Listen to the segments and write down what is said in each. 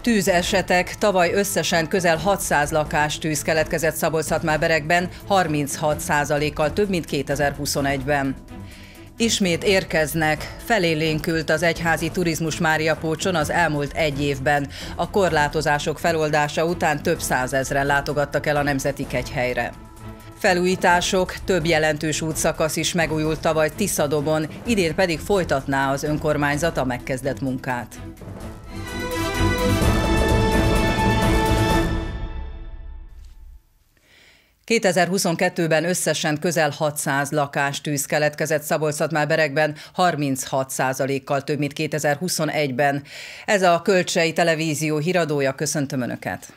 Tűzesetek, tavaly összesen közel 600 lakástűz keletkezett Szabolcs-Szatmár-Beregben, 36%-kal több, mint 2021-ben. Ismét érkeznek, felélénkült az egyházi turizmus Máriapócson az elmúlt egy évben. A korlátozások feloldása után több százezren látogattak el a Nemzeti Kegyhelyre. Felújítások, több jelentős útszakasz is megújult tavaly Tiszadobon, idén pedig folytatná az önkormányzat a megkezdett munkát. ...2022-ben összesen közel 600 lakástűz keletkezett Szabolcs-Szatmár-Beregben, 36%-kal több, mint 2021-ben. Ez a Kölcsei Televízió híradója, köszöntöm Önöket!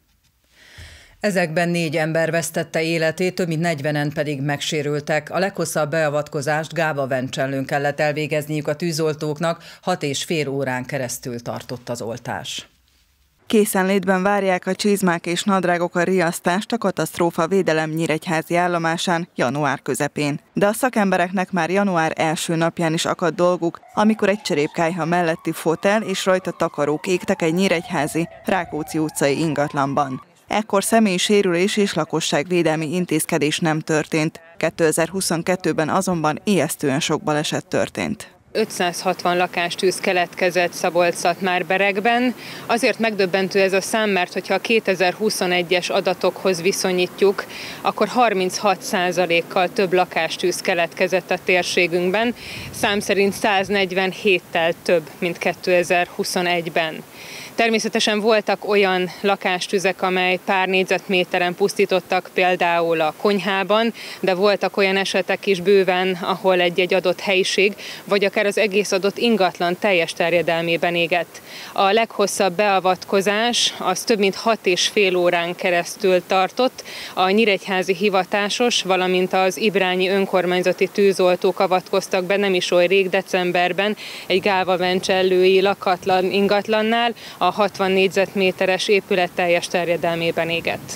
Ezekben 4 ember vesztette életét, több mint 40-en pedig megsérültek. A leghosszabb beavatkozást Gáva-Vencsellőn kellett elvégezniük a tűzoltóknak, 6,5 órán keresztül tartott az oltás. Készenlétben várják a csizmák és nadrágok a riasztást a katasztrófavédelem nyíregyházi állomásán január közepén. De a szakembereknek már január első napján is akadt dolguk, amikor egy cserépkályha melletti fotel és rajta takarók égtek egy nyíregyházi Rákóczi utcai ingatlanban. Ekkor személyi sérülés és lakosságvédelmi intézkedés nem történt. 2022-ben azonban ijesztően sok baleset történt. 560 lakástűz keletkezett Szabolcs-Szatmár-Beregben. Azért megdöbbentő ez a szám, mert hogyha a 2021-es adatokhoz viszonyítjuk, akkor 36%-kal több lakástűz keletkezett a térségünkben, szám szerint 147-tel több, mint 2021-ben. Természetesen voltak olyan lakástüzek, amely pár négyzetméteren pusztítottak, például a konyhában, de voltak olyan esetek is bőven, ahol egy-egy adott helyiség, vagy akár az egész adott ingatlan teljes terjedelmében égett. A leghosszabb beavatkozás az több mint 6,5 órán keresztül tartott. A nyíregyházi hivatásos, valamint az ibrányi önkormányzati tűzoltók avatkoztak be nem is oly rég, decemberben egy Gáva-Vencsellői lakatlan ingatlannál, a 60 négyzetméteres épület teljes terjedelmében égett.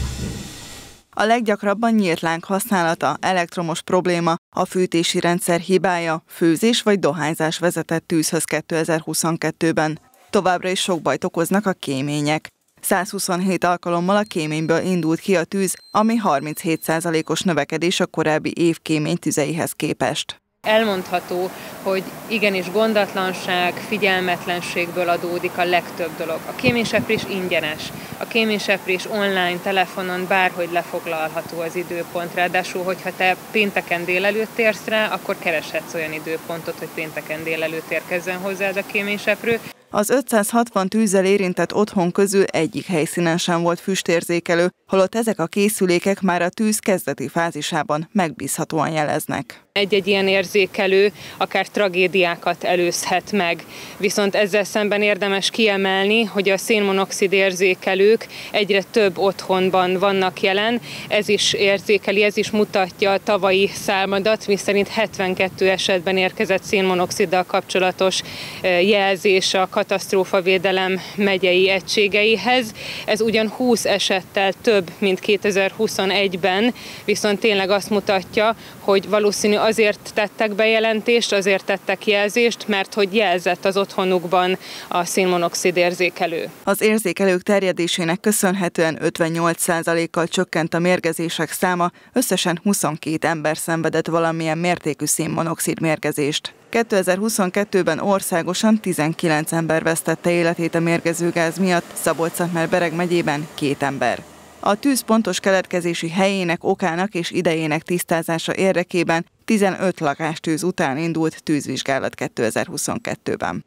A leggyakrabban nyílt láng használata, elektromos probléma, a fűtési rendszer hibája, főzés vagy dohányzás vezetett tűzhöz 2022-ben. Továbbra is sok bajt okoznak a kémények. 127 alkalommal a kéményből indult ki a tűz, ami 37%-os növekedés a korábbi év kéménytüzeihez képest. Elmondható, hogy igenis gondatlanság, figyelmetlenségből adódik a legtöbb dolog. A kéményseprés ingyenes. A kéményseprés online, telefonon bárhogy lefoglalható az időpont. Ráadásul, hogyha te pénteken délelőtt érsz rá, akkor kereshetsz olyan időpontot, hogy pénteken délelőtt érkezzen hozzád a kéményseprő. Az 560 tűzzel érintett otthon közül egyik helyszínen sem volt füstérzékelő, holott ezek a készülékek már a tűz kezdeti fázisában megbízhatóan jeleznek. Egy-egy ilyen érzékelő akár tragédiákat előzhet meg. Viszont ezzel szemben érdemes kiemelni, hogy a szénmonoxid érzékelők egyre több otthonban vannak jelen. Ez is érzékeli, ez is mutatja a tavalyi számadat, miszerint 72 esetben érkezett szénmonoxiddal kapcsolatos jelzés a katasztrófavédelem megyei egységeihez. Ez ugyan 20 esettel több, mint 2021-ben, viszont tényleg azt mutatja, hogy valószínű azért tettek bejelentést, azért tettek jelzést, mert hogy jelzett az otthonukban a szénmonoxid érzékelő. Az érzékelők terjedésének köszönhetően 58%-kal csökkent a mérgezések száma, összesen 22 ember szenvedett valamilyen mértékű szénmonoxid mérgezést. 2022-ben országosan 19 ember vesztette életét a mérgezőgáz miatt, Szabolcs-Szatmár-Bereg megyében 2 ember. A tűz pontos keletkezési helyének, okának és idejének tisztázása érdekében 15 lakástűz után indult tűzvizsgálat 2022-ben.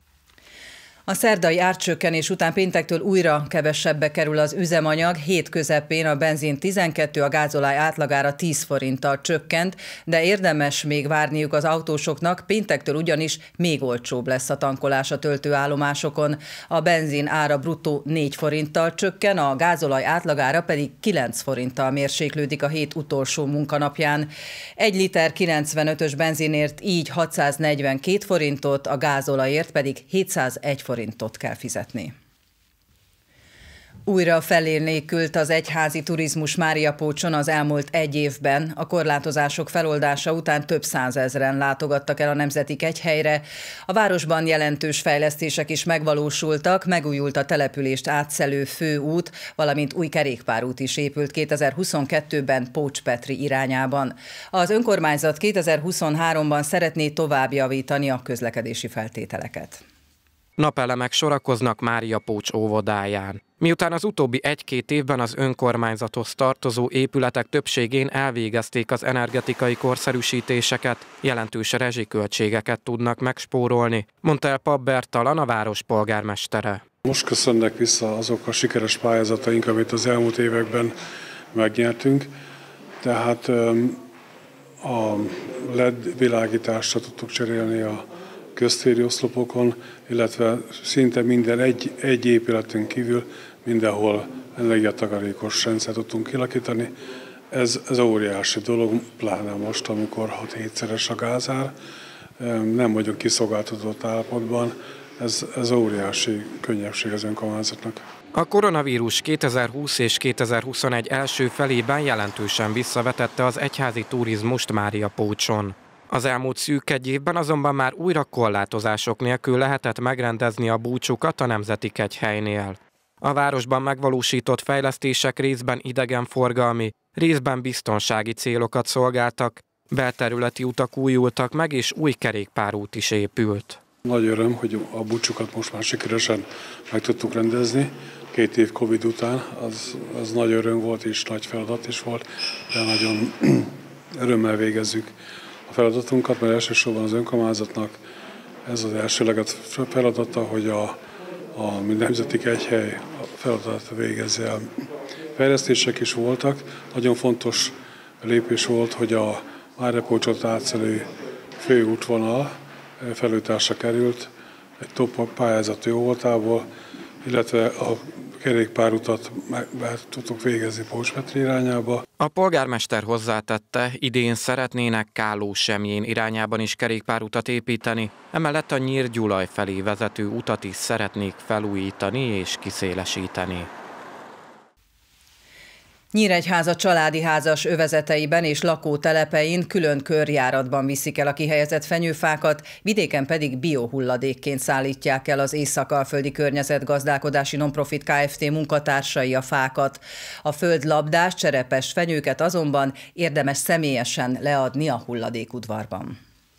A szerdai árcsökkenés után péntektől újra kevesebbe kerül az üzemanyag, hét közepén a benzin 12, a gázolaj átlagára 10 forinttal csökkent, de érdemes még várniuk az autósoknak, péntektől ugyanis még olcsóbb lesz a tankolás a töltőállomásokon. A benzin ára bruttó 4 forinttal csökken, a gázolaj átlagára pedig 9 forinttal mérséklődik a hét utolsó munkanapján. 1 liter 95-ös benzinért így 642 forintot, a gázolajért pedig 701 forintot kell fizetni. Újra felélénkült az egyházi turizmus Máriapócson az elmúlt egy évben. A korlátozások feloldása után több százezren látogattak el a Nemzeti Kegyhelyre. A városban jelentős fejlesztések is megvalósultak, megújult a települést átszelő főút, valamint új kerékpárút is épült 2022-ben Pócs-Petri irányában. Az önkormányzat 2023-ban szeretné tovább javítani a közlekedési feltételeket. Napelemek sorakoznak Máriapócs óvodáján. Miután az utóbbi 1-2 évben az önkormányzathoz tartozó épületek többségén elvégezték az energetikai korszerűsítéseket, jelentős rezsiköltségeket tudnak megspórolni, mondta el Papp Bertalan, a város polgármestere. Most köszönnek vissza azok a sikeres pályázataink, amit az elmúlt években megnyertünk. Tehát a LED világításra tudtuk cserélni a köztéri oszlopokon, illetve szinte minden egy épületünk kívül mindenhol energiatakarékos rendszert tudtunk kialakítani. Ez óriási dolog, pláne most, amikor 6-7-szeres a gázár, nem vagyunk kiszolgáltatott állapotban, ez óriási könnyebbség az önkormányzatnak. A koronavírus 2020 és 2021 első felében jelentősen visszavetette az egyházi turizmust Máriapócson. Az elmúlt szűk egy évben azonban már újra korlátozások nélkül lehetett megrendezni a búcsúkat a Nemzeti Kegyhelynél. A városban megvalósított fejlesztések részben idegenforgalmi, részben biztonsági célokat szolgáltak, belterületi utak újultak meg és új kerékpárút is épült. Nagy öröm, hogy a búcsúkat most már sikeresen meg tudtuk rendezni. 2 év Covid után, az nagy öröm volt és nagy feladat is volt, de nagyon örömmel végezzük a feladatunkat, mert elsősorban az önkormányzatnak ez az elsőleges feladata, hogy a Nemzeti Kegyhely feladatát végezze el. Fejlesztések is voltak, nagyon fontos lépés volt, hogy a Máriapócsot átszelő főútvonal felújításra került egy top pályázat jó voltából, illetve a kerékpárutat be tudtuk végezni Pócs-Petri irányába. A polgármester hozzátette, idén szeretnének Káló-Semjén irányában is kerékpárutat építeni, emellett a Nyír-Gyulaj felé vezető utat is szeretnék felújítani és kiszélesíteni. Nyíregyháza családi házas övezeteiben és lakótelepein külön körjáratban viszik el a kihelyezett fenyőfákat, vidéken pedig biohulladékként szállítják el az Észak-Alföldi Környezetgazdálkodási Nonprofit Kft. Munkatársai a fákat. A földlabdás, cserepes fenyőket azonban érdemes személyesen leadni a hulladékudvarban.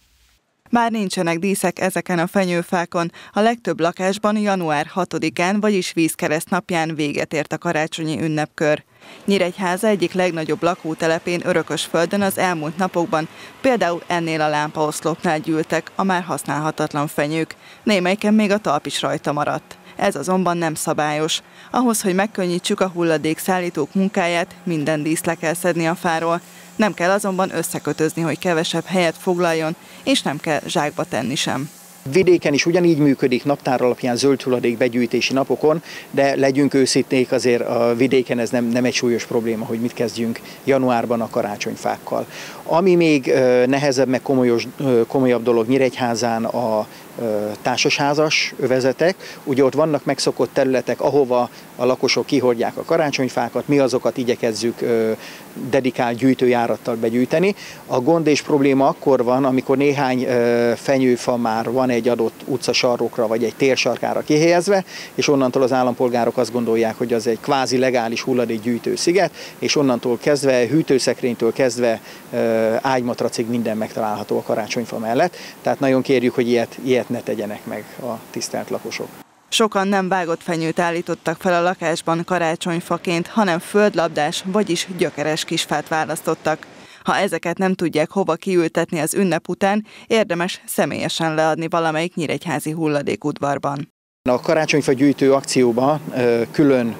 Már nincsenek díszek ezeken a fenyőfákon. A legtöbb lakásban január 6-án, vagyis Vízkereszt napján véget ért a karácsonyi ünnepkör. Nyíregyháza egyik legnagyobb lakótelepén Örökösföldön az elmúlt napokban például ennél a lámpaoszlopnál gyűltek a már használhatatlan fenyők. Némelyiken még a talp is rajta maradt. Ez azonban nem szabályos. Ahhoz, hogy megkönnyítsük a hulladékszállítók munkáját, minden díszt le kell szedni a fáról. Nem kell azonban összekötözni, hogy kevesebb helyet foglaljon, és nem kell zsákba tenni sem. Vidéken is ugyanígy működik naptár alapján zöld hulladék begyűjtési napokon, de legyünk őszinték, azért a vidéken ez nem egy súlyos probléma, hogy mit kezdjünk januárban a karácsonyfákkal. Ami még nehezebb, meg komolyabb dolog Nyíregyházán a társasházas övezetek. Ugye ott vannak megszokott területek, ahova a lakosok kihordják a karácsonyfákat, mi azokat igyekezzük dedikált gyűjtőjárattal begyűjteni. A gond és probléma akkor van, amikor néhány fenyőfa már van egy adott utcasarokra vagy egy térsarkára kihelyezve, és onnantól az állampolgárok azt gondolják, hogy az egy kvázi legális hulladékgyűjtő sziget, és onnantól kezdve, hűtőszekrénytől kezdve ágymatracig minden megtalálható a karácsonyfa mellett. Tehát nagyon kérjük, hogy ilyet ne tegyenek meg a tisztelt lakosok. Sokan nem vágott fenyőt állítottak fel a lakásban karácsonyfaként, hanem földlabdás, vagyis gyökeres kisfát választottak. Ha ezeket nem tudják hova kiültetni az ünnep után, érdemes személyesen leadni valamelyik nyíregyházi hulladékudvarban. A karácsonyfa gyűjtő akcióban külön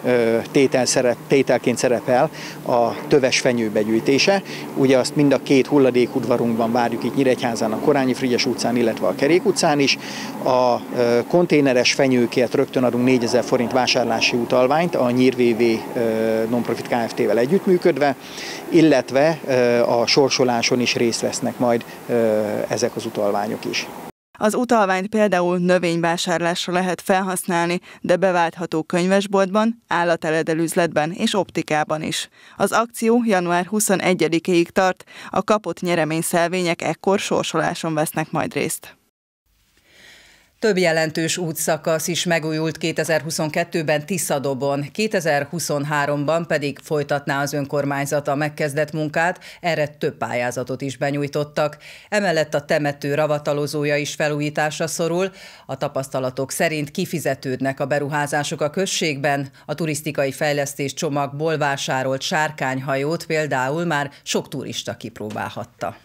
tételként szerepel a töves fenyő begyűjtése. Ugye azt mind a 2 hulladékudvarunkban várjuk itt Nyíregyházán, a Korányi Frigyes utcán, illetve a Kerék utcán is. A konténeres fenyőkért rögtön adunk 4000 forint vásárlási utalványt a Nyír VV Nonprofit Kft-vel együttműködve, illetve a sorsoláson is részt vesznek majd ezek az utalványok is. Az utalványt például növényvásárlásra lehet felhasználni, de beváltható könyvesboltban, állateledelüzletben és optikában is. Az akció január 21-ig tart, a kapott nyereményszelvények ekkor sorsoláson vesznek majd részt. Több jelentős útszakasz is megújult 2022-ben Tiszadobon, 2023-ban pedig folytatná az önkormányzat a megkezdett munkát, erre több pályázatot is benyújtottak. Emellett a temető ravatalozója is felújításra szorul. A tapasztalatok szerint kifizetődnek a beruházások a községben. A turisztikai fejlesztés csomagból vásárolt sárkányhajót például már sok turista kipróbálhatta.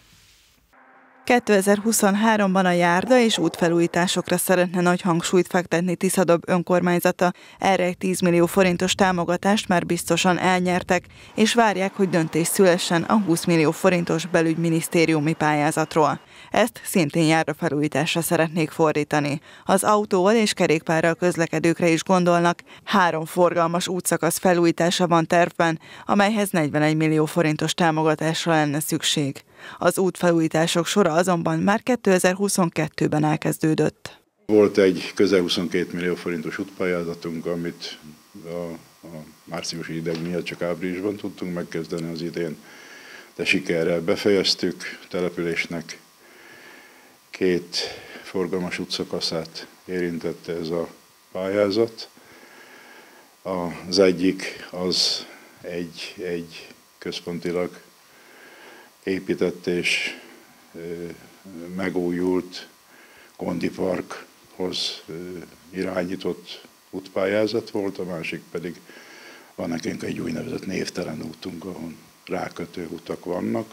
2023-ban a járda és útfelújításokra szeretne nagy hangsúlyt fektetni Tiszadob önkormányzata. Erre egy 10 millió forintos támogatást már biztosan elnyertek, és várják, hogy döntés szülessen a 20 millió forintos belügyminisztériumi pályázatról. Ezt szintén járdafelújításra szeretnék fordítani. Az autóval és kerékpárral közlekedőkre is gondolnak. 3 forgalmas útszakasz felújítása van tervben, amelyhez 41 millió forintos támogatásra lenne szükség. Az útfelújítások sora azonban már 2022-ben elkezdődött. Volt egy közel 22 millió forintos útpályázatunk, amit a márciusi hideg miatt csak áprilisban tudtunk megkezdeni az idén, de sikerrel befejeztük. Településnek 2 forgalmas útszakaszát érintette ez a pályázat. Az egyik az egy központilag épített és megújult Gondi Parkhoz irányított útpályázat volt, a másik pedig van nekünk egy úgynevezett névtelen útunk, ahol rákötő utak vannak,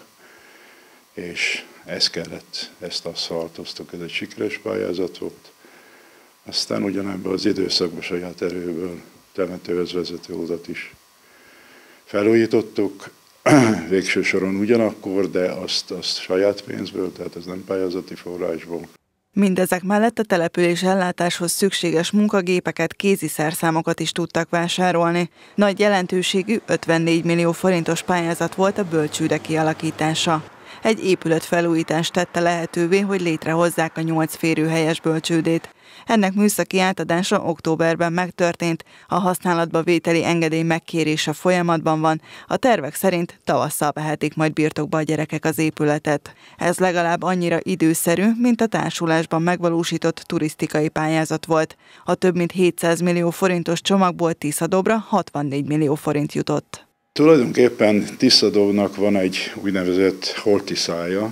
és ezt aszfaltoztuk, ez egy sikeres pályázat volt. Aztán ugyanebben az időszakban saját erőből temetőhöz vezető utat is felújítottuk, végső soron ugyanakkor, de azt saját pénzből, tehát ez nem pályázati forrásból. Mindezek mellett a település ellátáshoz szükséges munkagépeket, kézi szerszámokat is tudtak vásárolni. Nagy jelentőségű 54 millió forintos pályázat volt a bölcsőde kialakítása. Egy épületfelújítás tette lehetővé, hogy létrehozzák a 8 férőhelyes bölcsődét. Ennek műszaki átadása októberben megtörtént, a használatba vételi engedély megkérése folyamatban van, a tervek szerint tavasszal vehetik majd birtokba a gyerekek az épületet. Ez legalább annyira időszerű, mint a társulásban megvalósított turisztikai pályázat volt. A több mint 700 millió forintos csomagból Tiszadobra 64 millió forint jutott. Tulajdonképpen Tiszadobnak van egy úgynevezett holtiszája.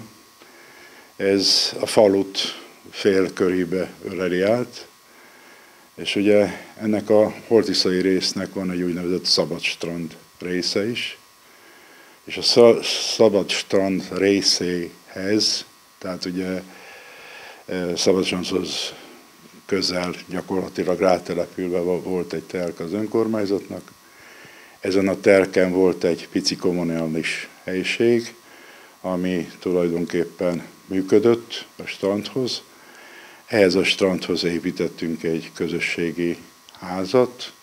Ez a falut félkörébe öleli át, és ugye ennek a holtiszai résznek van egy úgynevezett szabadstrand része is, és a szabadstrand részéhez, tehát ugye Szabadstrandhoz közel gyakorlatilag rátelepülve volt egy telk az önkormányzatnak. Ezen a telken volt egy pici kommunális helység, ami tulajdonképpen működött a strandhoz. Ehhez a strandhoz építettünk egy közösségi házat,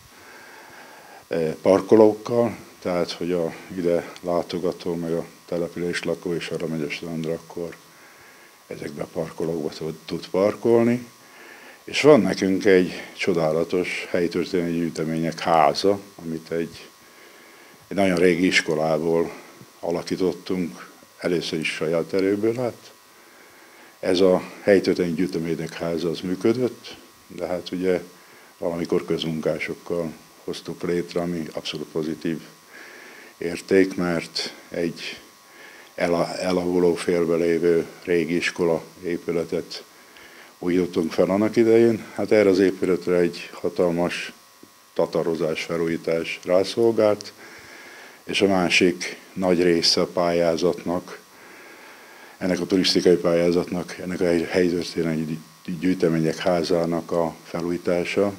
parkolókkal, tehát hogy a ide látogató, meg a település lakó és arra megy a strandra, akkor ezekbe a parkolókba tud parkolni. És van nekünk egy csodálatos helytörténeti gyűjtemények háza, amit egy nagyon régi iskolából alakítottunk, először is saját erőből lett. Ez a helytörténeti gyűjtemények háza az működött, de hát ugye valamikor közmunkásokkal hoztuk létre, ami abszolút pozitív érték, mert egy elavuló félbe lévő régi iskola épületet újítottunk fel annak idején. Hát erre az épületre egy hatalmas tatarozás, felújítás rászolgált, és a másik nagy része a pályázatnak, ennek a turisztikai pályázatnak, ennek a helytörténeti gyűjtemények házának a felújítása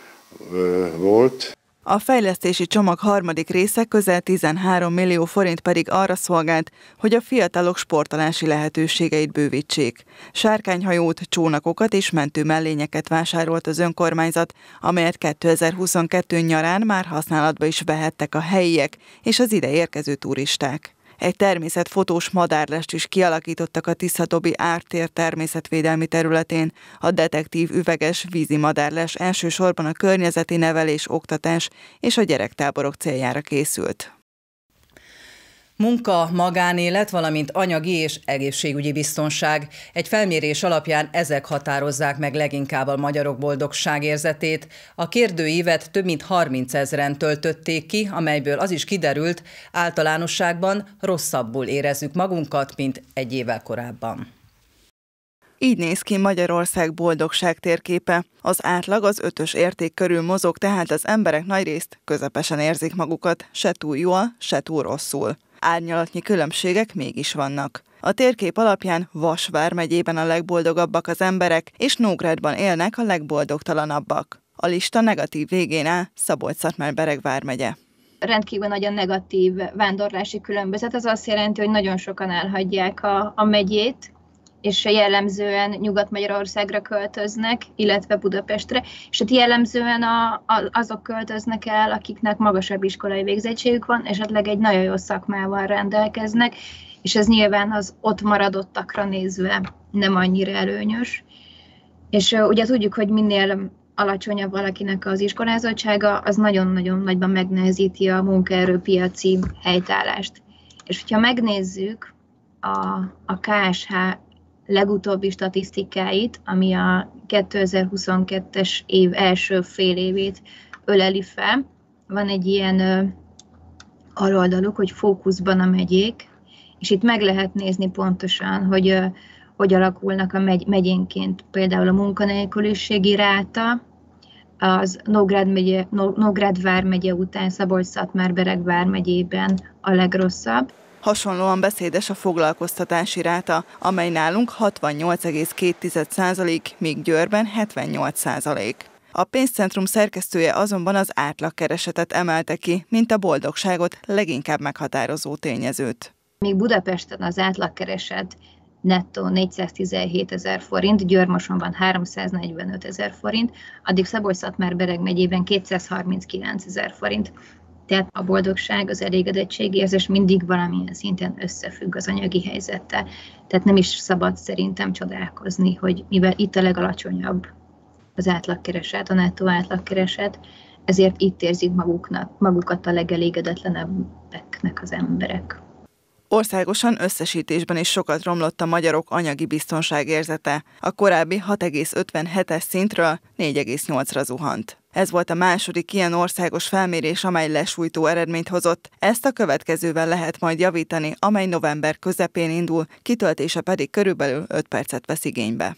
volt. A fejlesztési csomag harmadik része, közel 13 millió forint pedig arra szolgált, hogy a fiatalok sportolási lehetőségeit bővítsék. Sárkányhajót, csónakokat és mentőmellényeket vásárolt az önkormányzat, amelyet 2022 nyarán már használatba is vehettek a helyiek és az ide érkező turisták. Egy természetfotós madárlest is kialakítottak a Tisza-Dobi ártér természetvédelmi területén. A detektív üveges vízi madárles elsősorban a környezeti nevelés, oktatás és a gyerektáborok céljára készült. Munka, magánélet, valamint anyagi és egészségügyi biztonság. Egy felmérés alapján ezek határozzák meg leginkább a magyarok boldogságérzetét. A kérdőívet több mint 30 000-en töltötték ki, amelyből az is kiderült, általánosságban rosszabbul érezzük magunkat, mint egy évvel korábban. Így néz ki Magyarország boldogság térképe. Az átlag az 5-ös érték körül mozog, tehát az emberek nagyrészt közepesen érzik magukat, se túl jól, se túl rosszul. Árnyalatnyi különbségek mégis vannak. A térkép alapján Vas vármegyében a legboldogabbak az emberek, és Nógrádban élnek a legboldogtalanabbak. A lista negatív végén áll Szabolcs-Szatmár-Bereg vármegye. Rendkívül nagy a negatív vándorlási különbözet, az azt jelenti, hogy nagyon sokan elhagyják a megyét, és jellemzően Nyugat-Magyarországra költöznek, illetve Budapestre, és itt jellemzően azok költöznek el, akiknek magasabb iskolai végzettségük van, esetleg egy nagyon jó szakmával rendelkeznek, és ez nyilván az ott maradottakra nézve nem annyira előnyös. És ugye tudjuk, hogy minél alacsonyabb valakinek az iskolázottsága, az nagyon-nagyon nagyban megnehezíti a munkaerőpiaci helytállást. És hogyha megnézzük a KSH legutóbbi statisztikáit, ami a 2022-es év első fél évét öleli fel. Van egy ilyen aloldaluk, hogy fókuszban a megyék, és itt meg lehet nézni pontosan, hogy alakulnak a megyénként például a munkanélküliségi ráta, az Nógrád vármegye után Szabolcs-Szatmár-Bereg vármegyében a legrosszabb. Hasonlóan beszédes a foglalkoztatási ráta, amely nálunk 68,2%, míg Győrben 78%. A pénzcentrum szerkesztője azonban az átlagkeresetet emelte ki, mint a boldogságot leginkább meghatározó tényezőt. Míg Budapesten az átlagkereset nettó 417 000 forint, Győr-Mosonban 345 000 forint, addig Szabolcs-Szatmár-Bereg megyében 239 000 forint. Tehát a boldogság, az elégedettségérzés mindig valamilyen szinten összefügg az anyagi helyzettel. Tehát nem is szabad szerintem csodálkozni, hogy mivel itt a legalacsonyabb az átlagkereset, a nettó átlagkereset, ezért itt érzik magukat a legelégedetlenebbeknek az emberek. Országosan összesítésben is sokat romlott a magyarok anyagi biztonságérzete. A korábbi 6,57-es szintről 4,8-ra zuhant. Ez volt a második ilyen országos felmérés, amely lesújtó eredményt hozott. Ezt a következővel lehet majd javítani, amely november közepén indul, kitöltése pedig körülbelül 5 percet vesz igénybe.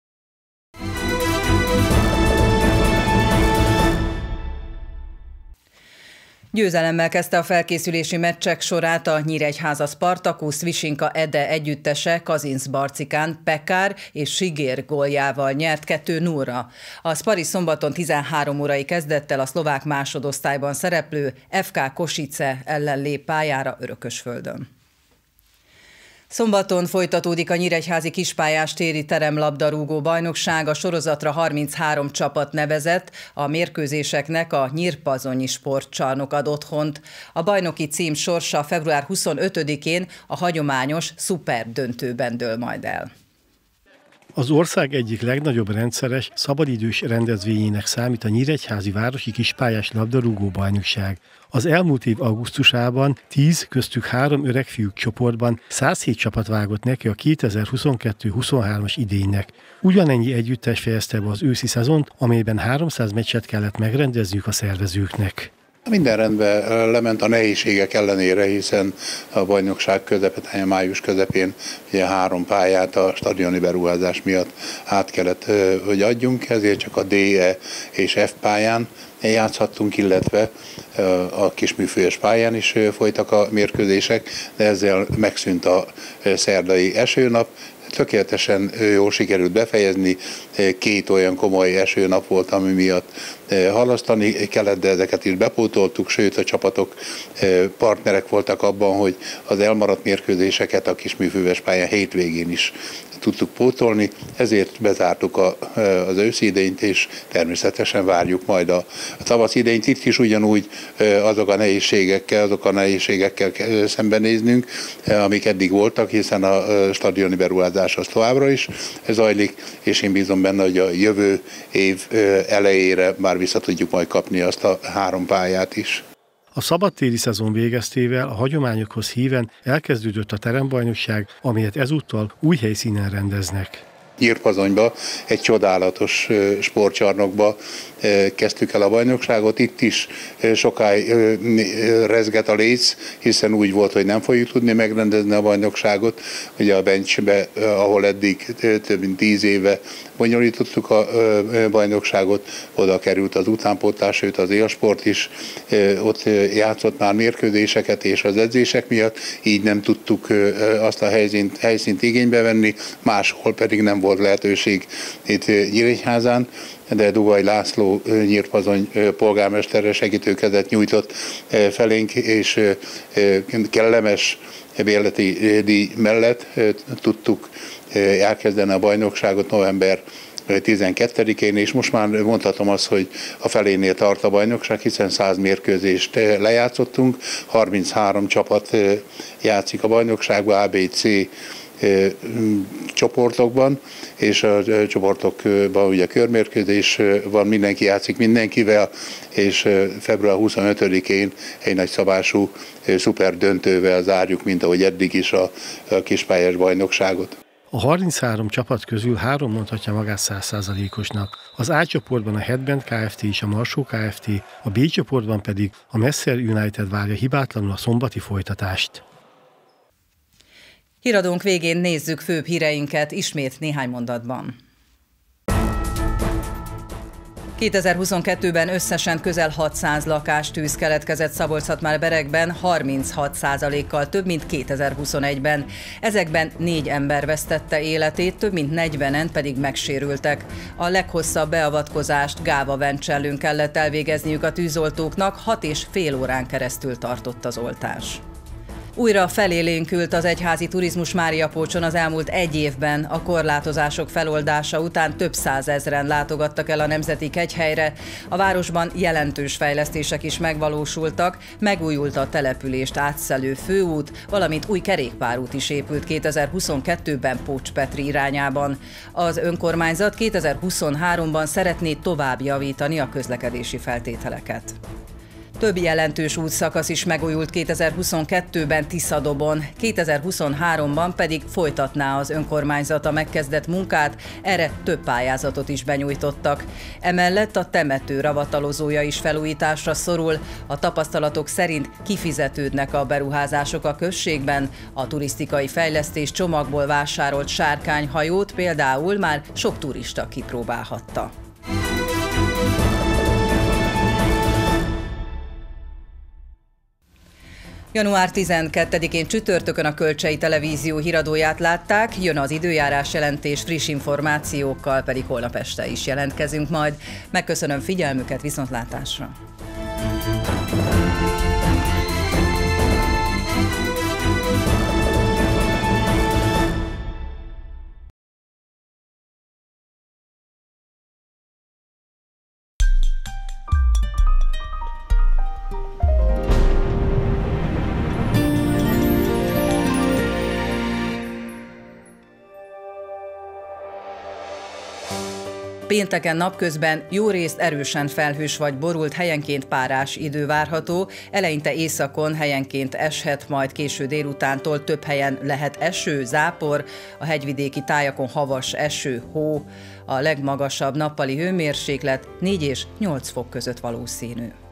Győzelemmel kezdte a felkészülési meccsek sorát a Nyíregyháza Spartacus Visinka Ede együttese Kazincbarcikán Pekár és Sigér góljával nyert 2-0-ra. A Spari szombaton 13 órai kezdettel a szlovák másodosztályban szereplő FK Kosice ellen lép pályára Örökösföldön. Szombaton folytatódik a nyíregyházi kispályás téri teremlabdarúgó bajnokság, a sorozatra 33 csapat nevezett, a mérkőzéseknek a Nyírpazonyi Sportcsarnok ad otthont. A bajnoki cím sorsa február 25-én a hagyományos szuperdöntőben dől majd el. Az ország egyik legnagyobb rendszeres, szabadidős rendezvényének számít a Nyíregyházi Városi Kispályás Labdarúgó Bajnokság. Az elmúlt év augusztusában 10, köztük 3 öregfiúk csoportban 107 csapat vágott neki a 2022-23-as idénynek. Ugyanennyi együttes fejezte be az őszi szezont, amelyben 300 meccset kellett megrendezniük a szervezőknek. Minden rendben lement a nehézségek ellenére, hiszen a bajnokság közepén, május közepén ugye 3 pályát a stadioni beruházás miatt át kellett, hogy adjunk, ezért csak a D, E és F pályán játszhattunk, illetve a kisműfős pályán is folytak a mérkőzések, de ezzel megszűnt a szerdai esőnap, tökéletesen jól sikerült befejezni. 2 olyan komoly esőnap volt, ami miatt halasztani kellett, de ezeket is bepótoltuk, sőt a csapatok partnerek voltak abban, hogy az elmaradt mérkőzéseket a kisműfőves pályán hétvégén is tudtuk pótolni, ezért bezártuk az őszi idényt, és természetesen várjuk majd a tavaszi idényt. Itt is ugyanúgy azok a nehézségekkel szembenéznünk, amik eddig voltak, hiszen a stadioni beruházás az továbbra is zajlik, és én bízom benne, hogy a jövő év elejére már vissza tudjuk majd kapni azt a 3 pályát is. A szabadtéri szezon végeztével a hagyományokhoz híven elkezdődött a terembajnokság, amelyet ezúttal új helyszínen rendeznek. Nyírpazonyba, egy csodálatos sportcsarnokba kezdtük el a bajnokságot. Itt is sokáig rezget a léc, hiszen úgy volt, hogy nem fogjuk tudni megrendezni a bajnokságot. Ugye a Bencsbe, ahol eddig több mint 10 éve bonyolítottuk a bajnokságot, oda került az utánpótlás, sőt az élsport is, ott játszott már mérkőzéseket, és az edzések miatt így nem tudtuk azt a helyszínt igénybe venni, máshol pedig nem volt lehetőség itt Nyíregyházán, de Dugay László Nyírpazony polgármestere segítőkezet nyújtott felénk, és kellemes bérleti díj mellett tudtuk elkezdeni a bajnokságot november 12-én, és most már mondhatom azt, hogy a felénél tart a bajnokság, hiszen 100 mérkőzést lejátszottunk, 33 csapat játszik a bajnokságban, ABC csoportokban, és a csoportokban ugye körmérkőzés van, mindenki játszik mindenkivel, és február 25-én egy nagyszabású szuper döntővel zárjuk, mint ahogy eddig is a kispályás bajnokságot. A 33 csapat közül 3 mondhatja magát 100%-osnak. Az A csoportban a Headband Kft. És a Marsó Kft., a B csoportban pedig a Messer United várja hibátlanul a szombati folytatást. Híradónk végén nézzük főbb híreinket ismét néhány mondatban. 2022-ben összesen közel 600 lakástűz keletkezett Szabolcs-Szatmár-Beregben, 36%-kal több, mint 2021-ben. Ezekben 4 ember vesztette életét, több mint 40-en pedig megsérültek. A leghosszabb beavatkozást Gáva-Vencsellőn kellett elvégezniük a tűzoltóknak, 6,5 órán keresztül tartott az oltás. Újra felélénkült az egyházi turizmus Máriapócson az elmúlt 1 évben. A korlátozások feloldása után több 100 000-en látogattak el a Nemzeti Kegyhelyre. A városban jelentős fejlesztések is megvalósultak, megújult a települést átszelő főút, valamint új kerékpárút is épült 2022-ben Pócs-Petri irányában. Az önkormányzat 2023-ban szeretné tovább javítani a közlekedési feltételeket. Több jelentős útszakasz is megújult 2022-ben Tiszadobon, 2023-ban pedig folytatná az önkormányzat a megkezdett munkát, erre több pályázatot is benyújtottak. Emellett a temető ravatalozója is felújításra szorul, a tapasztalatok szerint kifizetődnek a beruházások a községben, a turisztikai fejlesztés csomagból vásárolt sárkányhajót például már sok turista kipróbálhatta. Január 12-én csütörtökön a Kölcsei Televízió híradóját látták, jön az időjárás jelentés, friss információkkal pedig holnap este is jelentkezünk majd. Megköszönöm figyelmüket, viszontlátásra! Pénteken napközben jórészt erősen felhős vagy borult, helyenként párás idő várható, eleinte északon helyenként eshet, majd késő délutántól több helyen lehet eső, zápor, a hegyvidéki tájakon havas eső, hó, a legmagasabb nappali hőmérséklet 4 és 8 fok között valószínű.